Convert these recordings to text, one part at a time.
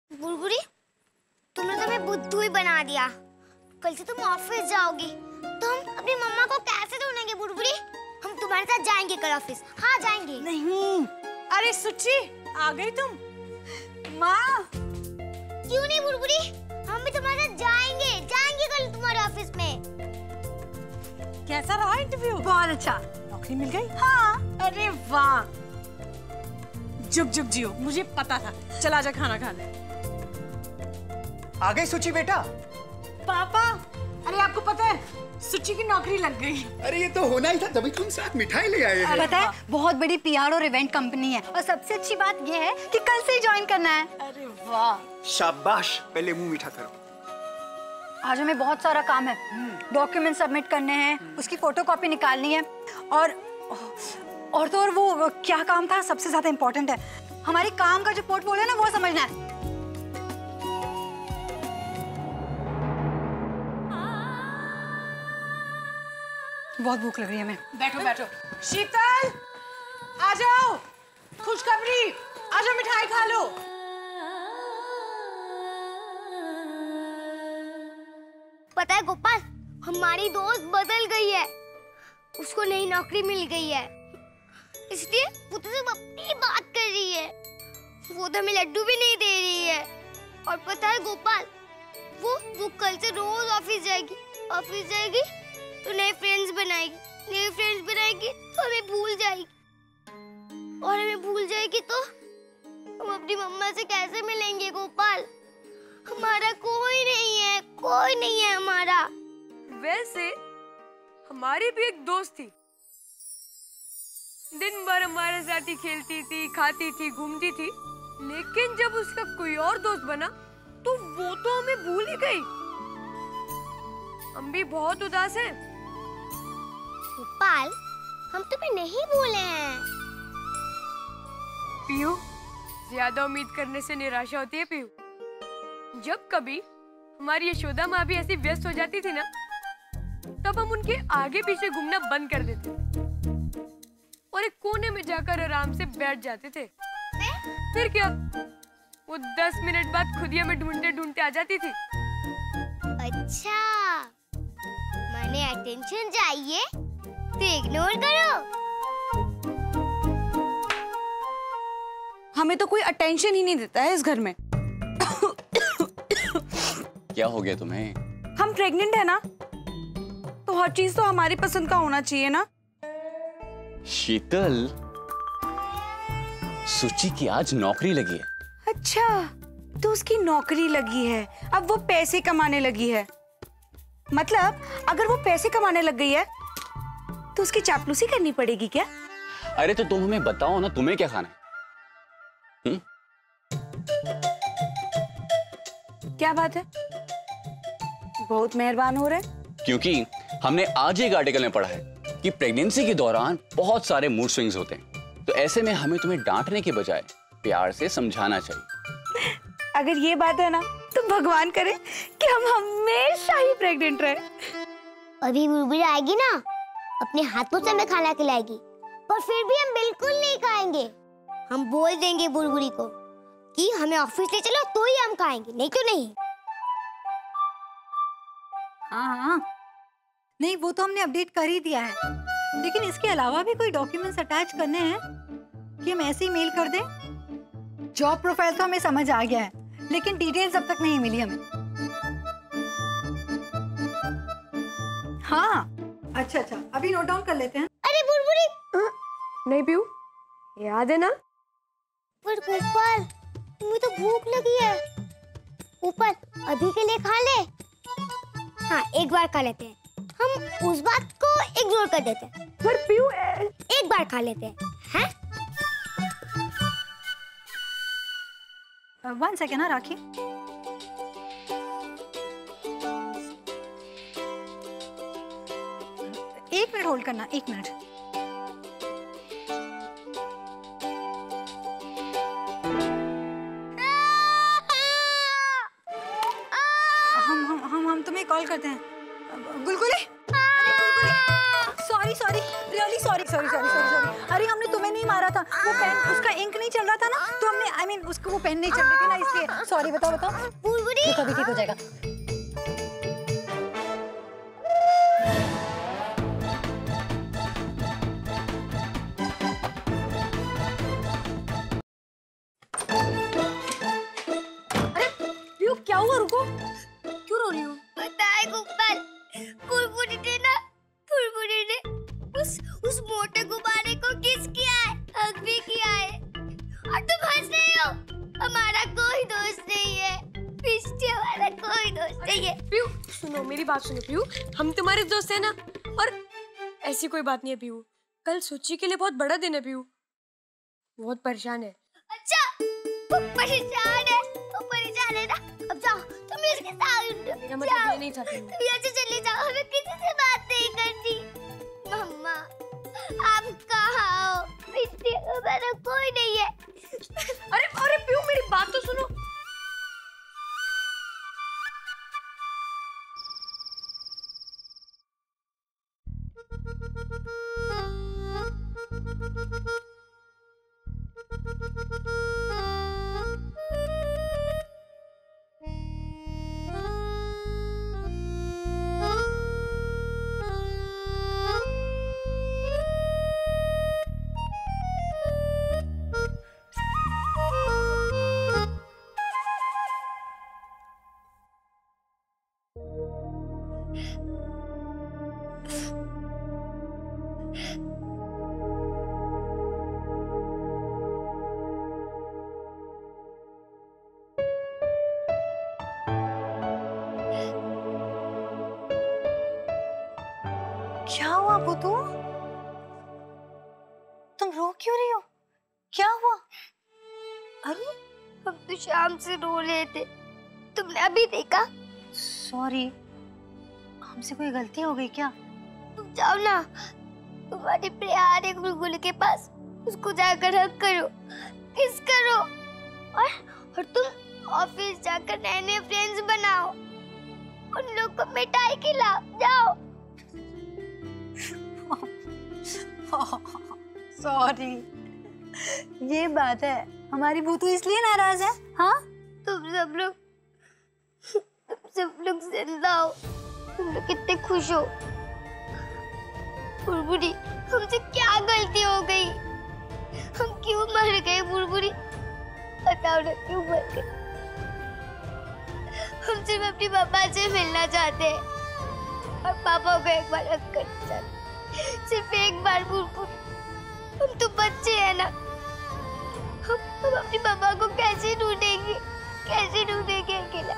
बुलबुली, तुमने तो हमें बुद्धू ही बना दिया। कल से तुम ऑफिस जाओगी तो हम अपनी मम्मा को कैसे ढूंढेंगे बुलबुली? हम तुम्हारे साथ जाएंगे कल ऑफिस। हाँ जाएंगे। नहीं। अरे सुची, आ गई तुम? माँ। क्यों नहीं बुलबुली, हम भी तुम्हारे साथ जाएंगे कल तुम्हारे ऑफिस में। कैसा रहा इंटरव्यू? बहुत अच्छा। नौकरी मिल गई? हाँ। अरे वाह, जुग जुग जियो, मुझे पता था। चला जा खाना खा ले। आ गई सुची बेटा? पापा, अरे आपको पता है सुची की नौकरी लग गई। अरे ये तो होना ही था, तभी तुम साथ मिठाई ले आए हैं। पता है बहुत बड़ी पीआर और इवेंट कंपनी है और सबसे अच्छी बात ये है कि कल से ही ज्वाइन करना है। अरे वाह, शाबाश, पहले मुंह मीठा करो। आज हमें बहुत सारा काम है। डॉक्यूमेंट सबमिट करने हैं, उसकी फोटोकॉपी निकालनी है और वो क्या काम था सबसे ज्यादा इम्पोर्टेंट है, हमारे काम का जो पोर्टफोलियो है ना वो समझना है। बहुत भूख लग रही है हमें। बैठो बैठो। शीतल, आ जाओ, खुशखबरी, आ जाओ मिठाई खा लो। पता है गोपाल, हमारी दोस्त बदल गई है, उसको नई नौकरी मिल गई है, इसलिए वो तो सिर्फ अपनी बात कर रही है, वो तो हमें लड्डू भी नहीं दे रही है। और पता है गोपाल, वो कल से रोज ऑफिस जाएगी तो नए फ्रेंड्स बनाएगी तो हमें भूल जाएगी, और हमें भूल जाएगी तो हम अपनी मम्मा से कैसे मिलेंगे गोपाल? हमारा कोई नहीं है हमारा। वैसे हमारी भी एक दोस्त थी, दिन भर हमारे साथ ही खेलती थी, खाती थी, घूमती थी, लेकिन जब उसका कोई और दोस्त बना तो वो तो हमें भूल ही गई। हम भी बहुत उदास हैं। गोपाल, हम तुम्हें नहीं भूले हैं। पीयू, ज्यादा उम्मीद करने से निराशा होती है पीयू। जब कभी हमारी यशोदा माँ भी ऐसी व्यस्त हो जाती थी ना, तब हम उनके आगे पीछे घूमना बंद कर देते और एक कोने में जाकर आराम से बैठ जाते थे। फिर क्या, वो 10 मिनट बाद खुद ही हमें ढूंढते ढूंढते आ जाती थी। अच्छा, मैंने अटेंशन चाहिए तो इग्नोर करो। हमें तो कोई अटेंशन ही नहीं देता है इस घर में। क्या हो गया तुम्हें? हम प्रेग्नेंट है ना, तो हर चीज तो हमारी पसंद का होना चाहिए ना। शीतल, सुची की आज नौकरी लगी है। अच्छा, तो उसकी नौकरी लगी है, अब वो पैसे कमाने लगी है। मतलब अगर वो पैसे कमाने लग गई है तो उसकी चापलूसी करनी पड़ेगी क्या? अरे तो तुम हमें बताओ ना, तुम्हें क्या खाना है? क्या बात है, बहुत मेहरबान हो रहे। क्योंकि हमने आज एक आर्टिकल में पढ़ा है कि प्रेगनेंसी के दौरान बहुत सारे मूड स्विंग्स होते हैं, तो ऐसे में हमें तुम्हें डांटने के बजाय प्यार से समझाना चाहिए। अगर ये बात है ना, तो भगवान करे कि हम हमेशा ही प्रेग्नेंट रहे। अभी बुलबुली आएगी ना, अपने हाथों से हमें खाना खिलाएगी, पर फिर भी हम बिल्कुल नहीं खाएंगे। हम बोल देंगे बुलबुली को कि हमें ऑफिस ले चलो तो ही हम खाएंगे, नहीं तो नहीं। हाँ, नहीं वो तो हमने अपडेट कर ही दिया है, लेकिन इसके अलावा भी कोई डॉक्यूमेंट्स अटैच करने हैं कि हम ऐसे ही मेल कर दें? जॉब प्रोफाइल तो हमें समझ आ गया है, लेकिन डिटेल्स अब तक नहीं मिली हमें। हाँ, अच्छा, अभी नोट डाउन कर लेते हैं। अरे बुलबुली, नहीं पीयू, याद है ना? पर गोपाल, तुम्हें तो भूख लगी है। ऊपर अभी के लिए खा ले। हाँ, एक बार खा लेते हैं, हम उस बात को इग्नोर कर देते हैं। पर पीयू, एक बार खा लेते हैं, हैं? 1 सेकेंड, हाँ राखी। एक मिनट होल्ड करना, 1 मिनट। हम तुम्हें कॉल करते हैं। गुलगुली, सॉरी, रियली सॉरी। अरे हमने तुम्हें नहीं नहीं मारा था, वो पेन उसका इंक नहीं चल रहा था ना, तो हमने I mean उसको वो पेन नहीं चल रही थी ना, इसलिए सॉरी। बताओ बताओ। बुलबुली कभी ठीक हो जाएगा। क्या हुआ? रुको, क्यों रो रही हो? पता है गोपाल, बुलबुली ने उस मोटे गुब्बारे को किस किया है, हक भी किया है। और तुम हंस रही हो। हमारा कोई दोस्त नहीं है, पिष्टी हमारा कोई दोस्त नहीं है। पीयू सुनो, मेरी बात सुनो पीयू, हम तुम्हारे दोस्त हैं ना। और ऐसी कोई बात नहीं है पीयू, कल सुची के लिए बहुत बड़ा दिन है पीयू, बहुत परेशान है। अच्छा, वो परेशान है ना। अब जाओ तुम इसके साथ। मेरा मतलब ये नहीं था पीयू। तुम यहाँ से चले जाओ, हमें किसी से बात नहीं करनी। मम्मा आप कहाँ हो? पिष्टी हमारा कोई नहीं है। अरे पीयू मेरी बात तो सुनो। क्या हुआ बुद्धू? तुम रो क्यों रही हो? क्या हुआ? अरे हम तो शाम से रो रहे थे, तुमने अभी देखा? सॉरी, हमसे कोई गलती हो गई क्या? तुम जाओ ना, तुम्हारी प्यार है बुलबुल के पास, उसको जाकर हक करो, किस करो। और तुम ऑफिस जाकर नए नए फ्रेंड्स बनाओ, उन लोग को मिठाई खिलाओ, जाओ। सॉरी, ये बात है। हमारी भूतू इसलिए नाराज है? हाँ, तुम सब लोग जिंदा हो, तुम लोग कितने खुश हो। बुलबुली, हमसे क्या गलती हो गई? हम क्यों मर गए बुलबुली? बताओ ना, क्यों मर गए? हम सिर्फ अपनी पापा से मिलना चाहते हैं और पापा को एक बार हक करना चाहते हैं, सिर्फ एक बार। बुलबुल, हम तो बच्चे हैं ना, हम अपने पापा को कैसे ढूंढेंगे अकेला?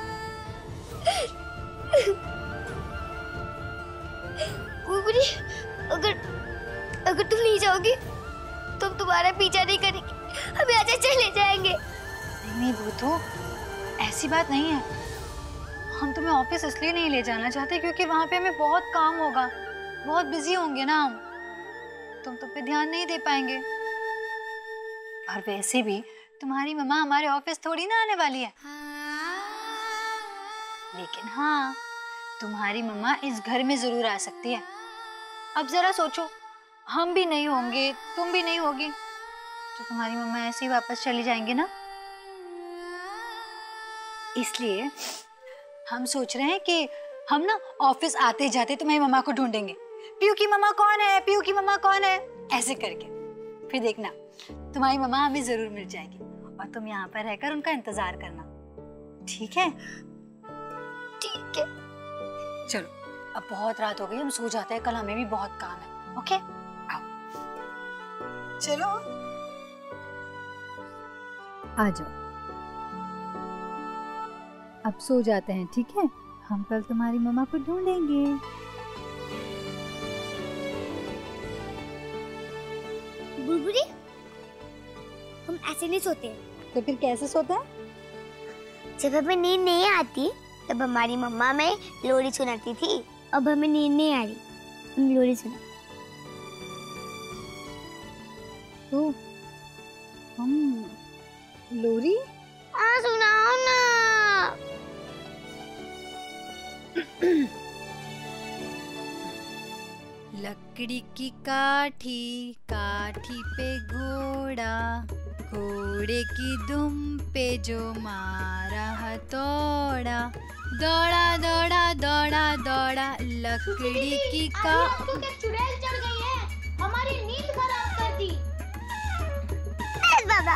बुलबुली, अगर तुम नहीं जाओगी तो हम तुम्हारा पीछा नहीं करेंगे, हम यहाँ से चले जाएंगे। नहीं भूतू, ऐसी बात नहीं है। हम तुम्हें ऑफिस इसलिए नहीं ले जाना चाहते क्योंकि वहाँ पे हमें बहुत काम होगा, बहुत बिजी होंगे ना हम, तुम तो पे ध्यान नहीं दे पाएंगे। और वैसे भी तुम्हारी मम्मा हमारे ऑफिस थोड़ी ना आने वाली है। लेकिन हाँ, तुम्हारी मम्मा इस घर में जरूर आ सकती है। अब जरा सोचो, हम भी नहीं होंगे, तुम भी नहीं होगी, तो तुम्हारी मम्मा ऐसे ही वापस चली जाएंगी ना। इसलिए हम सोच रहे हैं कि हम ना ऑफिस आते जाते तुम्हारी मम्मा को ढूंढेंगे। पीयू की मम्मा कौन है, पीयू की मम्मा कौन है, ऐसे करके। फिर देखना, तुम्हारी मम्मा हमें जरूर मिल जाएगी और तुम यहाँ पर रहकर उनका इंतजार करना, ठीक है? ठीक है। चलो, अब बहुत रात हो गई, हम सो जाते हैं, कल हमें भी बहुत काम है। ओके, आओ, चलो आ जाओ, अब सो जाते हैं, ठीक है? हम कल तुम्हारी मम्मा को ढूंढेंगे। बुलबुली, हम ऐसे नहीं सोते। तो फिर कैसे सोते हैं? जब हमें नींद नहीं आती तब हमारी मम्मा हमें लोरी सुनाती थी। अब हमें नींद नहीं आ रही, हम लोरी सुना। तो हम लोरी? हाँ, सुनाओ ना। लकड़ी की काठी, काठी पे घोड़ा, घोड़े की दुम पे जो मारा हथौड़ा, दौड़ा दौड़ा दौड़ा दौड़ा लकड़ी की का। आपको क्या चुड़ैल चढ़ गई है? हमारी नींद खराब कर दी। बाबा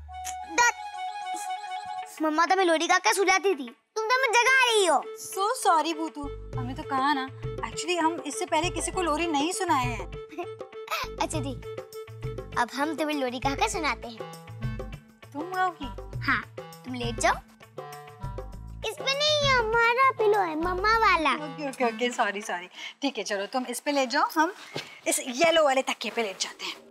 मम्मा तो मैं लोरी का क्या सुलाती थी, तुम तो मैं जगा रही हो। सो सॉरी भूतू, हमें तो कहा ना, एक्चुअली हम इससे पहले किसी को लोरी नहीं सुनाए हैं। अच्छा दी, अब हम तुम्हें लोरी गा कर सुनाते हैं। तुम गाओगी? हाँ, तुम लेट जाओ। इसमें नहीं है, हमारा पिलो है, मम्मा वाला। Okay okay okay, sorry sorry. ठीक है चलो तुम इस पे ले जाओ, हम इस येलो वाले तकिए पे लेट जाते हैं।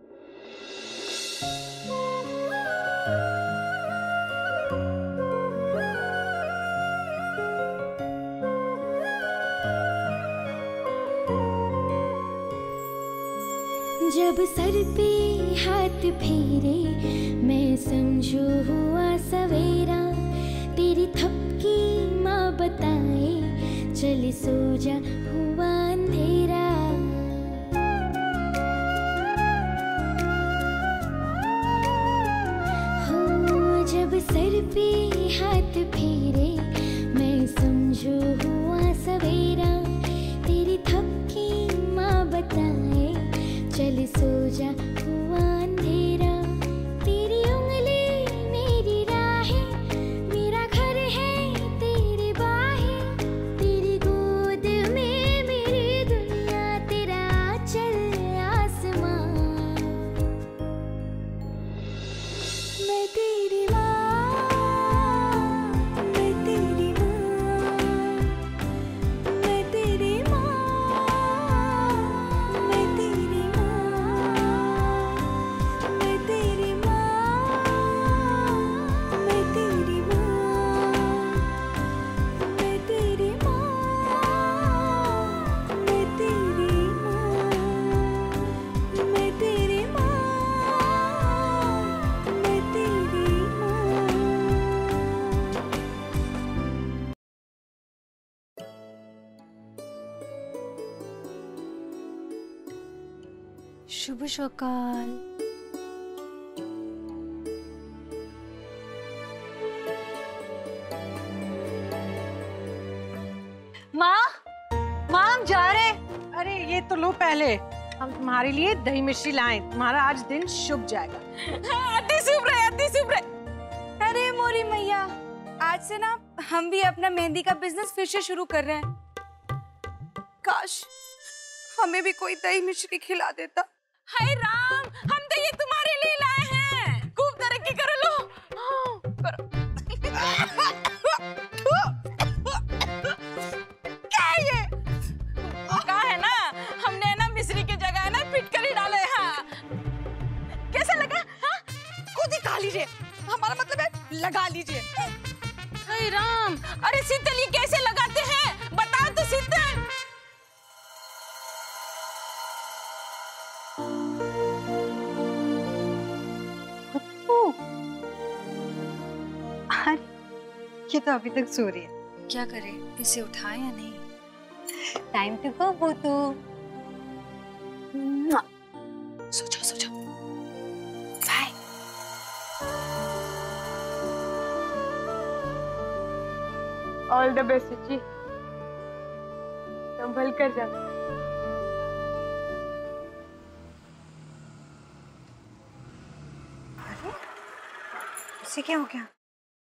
जब सर पे हाथ फेरे मैं समझू हुआ सवेरा, तेरी थपकी माँ बताए चल सो जा हुआ अंधेरा। हो जब सर पे हाथ फेरे मैं समझू हुआ सवेरा, तेरी थपकी माँ बताए चल सो जा हुआ अंधेरा। तेरी उंगली मेरी राहें, मेरा घर है तेरी बाहें, तेरी गोद में मेरी दुनिया, तेरा चल आसमां। मैं तेरी माँ, मैं तेरी माँ, मैं तेरी माँ, मैं तेरी शुभ सकाल। माँ, माँ हम जा रहे हैं। अरे ये तो लो पहले, हम तुम्हारे लिए दही मिश्री लाए, तुम्हारा आज दिन शुभ जाएगा। अति शुभ रहे, अति शुभ रहे। अरे मोरी मैया, आज से ना हम भी अपना मेहंदी का बिजनेस फिर से शुरू कर रहे हैं। काश हमें भी कोई दही मिश्री खिला देता। हाय राम, हम तो ये तुम्हारे लिए लाए हैं, खूब तरक्की करो। लो करो। क्या है ये? कहा है ना, हमने ना मिश्री की जगह ना फिटकरी डाले। हाँ कैसा लगा? हाँ खुद ही खा लीजिए, हमारा मतलब है लगा लीजिए। हाय राम, अरे शीतल ये कैसे लगाते हैं बताओ तो शीतल। ये तो अभी तक सो रही है, क्या करे, इसे उठाए या नहीं? Time to go भूतू। सो जाओ सो जाओ, बाय। ऑल द बेस्ट जी, संभल कर जा। इसे क्या हो गया?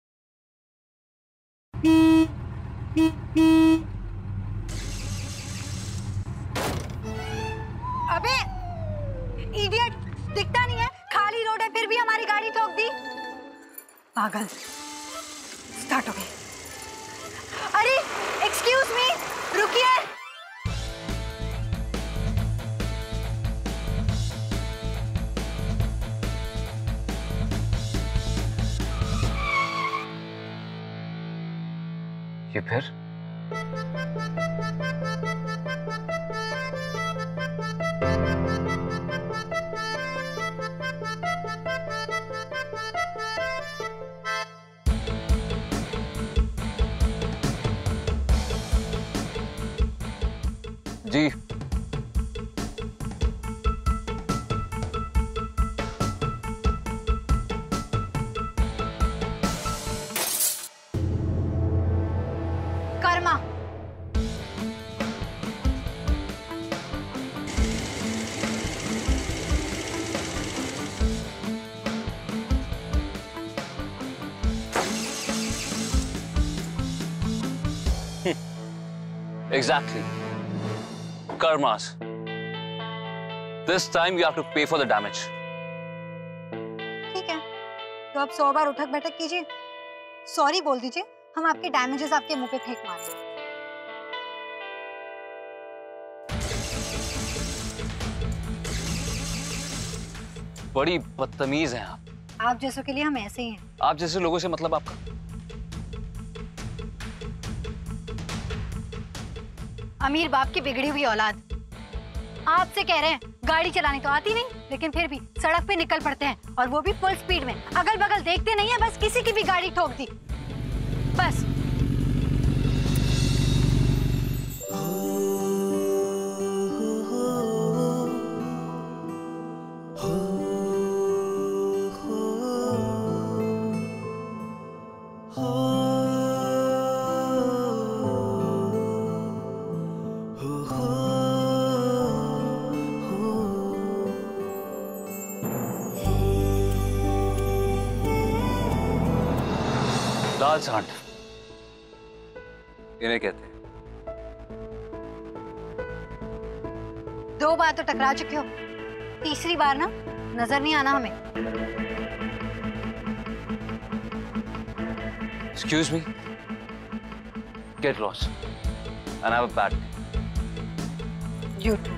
अबे इडियट, दिखता नहीं है, खाली रोड है फिर भी हमारी गाड़ी ठोक दी। पागल। स्टार्ट हो गई। अरे एक्सक्यूज मी, रुकिए। ये फिर? जी Exactly. Karmas. This time you have to pay for the damage. ठीक है, तो आप 100 बार उठक बैठक कीजिए, सॉरी बोल दीजिए, हम आपके डैमेजेस आपके मुंह पे फेंक मारेंगे। बड़ी बदतमीज हैं आप। आप जैसों के लिए हम ऐसे ही हैं। आप जैसे लोगों से मतलब आपका? अमीर बाप की बिगड़ी हुई औलाद। आपसे कह रहे हैं, गाड़ी चलानी तो आती नहीं, लेकिन फिर भी सड़क पे निकल पड़ते हैं, और वो भी फुल स्पीड में। अगल बगल देखते नहीं है, बस किसी की भी गाड़ी ठोक दी बस। दाल सांठ इन्हें कहते हैं। 2 बार तो टकरा चुके हो, तीसरी बार ना नजर नहीं आना हमें। Excuse me. Get lost. And have a bad day. You too.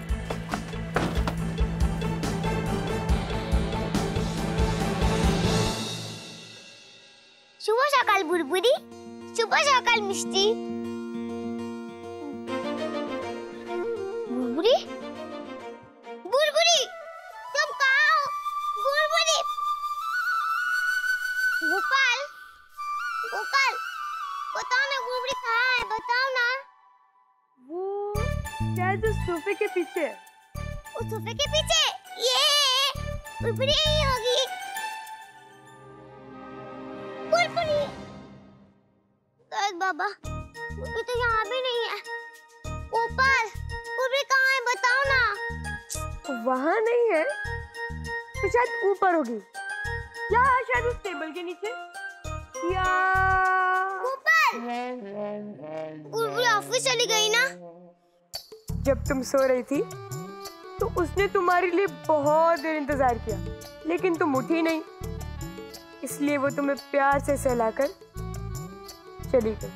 শুভ সকাল বুড়বুড়ি, শুভ সকাল মিষ্টি। বুড়বুড়ি, বুড়বুড়ি, तुम कहाँ हो? बुड़बुड़ी, गोपाल, गोपाल, बताओ ना बुड़बुड़ी कहाँ है, बताओ ना। वो क्या जो सोफे के पीछे है? उस सोफे के पीछे ये बुड़बुड़ी यही होगी। बुड़बुड़ी, बाबा, बुड़बुड़ी तो यहाँ भी नहीं है। गोपाल, बुड़बुड़ी कहाँ है, बताओ ना। वहाँ नहीं है, तो शायद ऊपर होगी, या शायद उस टेबल के नीचे, या गोपाल, बुड़बुड़ी ऑफिस चली गई ना। जब तुम सो रही थी तो उसने तुम्हारे लिए बहुत देर इंतजार किया, लेकिन तुम उठी नहीं, इसलिए वो तुम्हें प्यार से सहलाकर चली गई।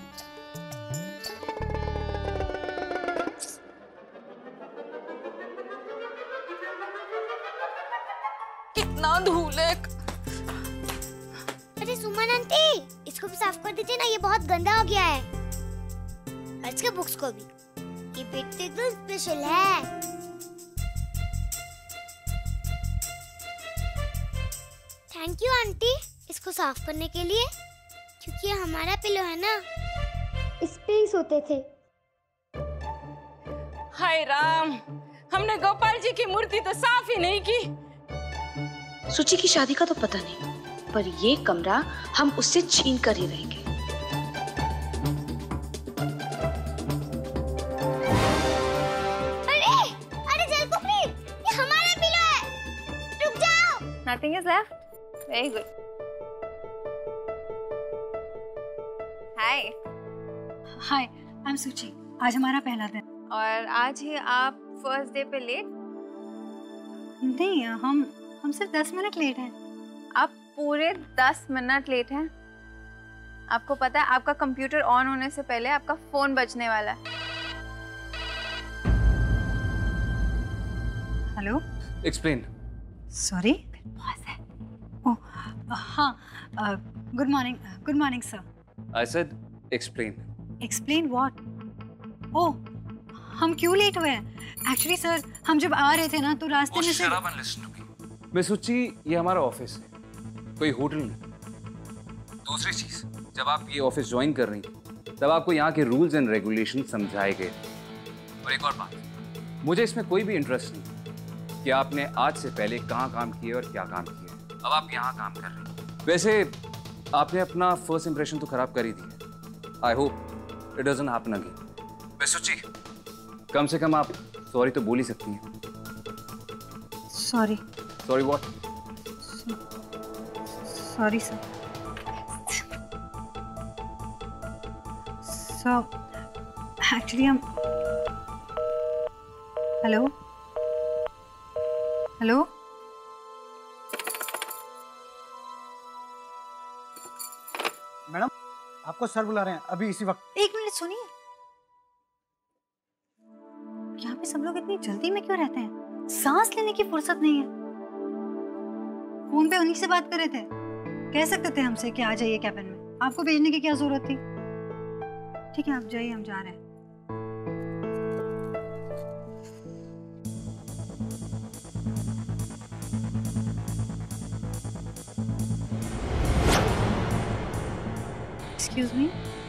कितना धूल है। अरे सुमन आंटी, इसको भी साफ कर दीजिए ना, ये बहुत गंदा हो गया है। और इसके बुक्स को भी, ये बेटे तो स्पेशल है। थैंक यू आंटी, इसको साफ करने के लिए, क्योंकि ये हमारा पिलो है ना, इस पे ही सोते थे। हाय राम, हमने गोपाल जी की मूर्ति तो साफ ही नहीं की। सुची की शादी का तो पता नहीं, पर ये कमरा हम उससे छीन कर ही रहेंगे। अरे, अरे जलकुपरी, ये हमारा पिलो है, रुक जाओ। Nothing is left. Very good. Hi. Hi, I am Suchi. आज हमारा पहला दिन। और आज ही आप फर्स्ट डे पे लेट? नहीं, हम सिर्फ 10 मिनट लेट हैं। आप पूरे 10 मिनट लेट हैं। आपको पता है, आपका कंप्यूटर ऑन होने से पहले आपका फोन बजने वाला है। Hello, Explain. सॉरी, बॉस है। ओह हाँ, good morning sir. I said explain. Explain what? Oh, हम क्यों लेट हुए हैं? एक्चुअली सर, हम जब आ रहे थे ना तो रास्ते में से Shut up and listen to me. मैं सोची ये हमारा ऑफिस है, कोई होटल नहीं। दूसरी चीज, जब आप ये ऑफिस ज्वाइन कर रही थी, तब आपको यहाँ के रूल्स एंड रेगुलेशन समझाए गए। और एक और बात, मुझे इसमें कोई भी इंटरेस्ट नहीं कि आपने आज से पहले कहाँ काम किए और क्या काम किए। अब आप यहाँ काम कर रही हैं। वैसे आपने अपना फर्स्ट इंप्रेशन तो खराब कर ही दिया। I hope it doesn't happen again. मैं सोची कम से कम आप सॉरी तो बोल ही सकती हैं। Sorry. Sorry what? Sorry sir. So actually हम हेलो हेलो मैडम आपको सर बुला रहे हैं अभी इसी वक्त। एक मिनट सुनिए, यहाँ पे सब लोग इतनी जल्दी में क्यों रहते हैं? सांस लेने की फुर्सत नहीं है। फोन पे उन्हीं से बात कर रहे थे, कह सकते थे हमसे कि आ जाइए कैबिन में, आपको भेजने की क्या जरूरत थी? ठीक है आप जाइए, हम जा रहे हैं। एक्सक्यूज मी।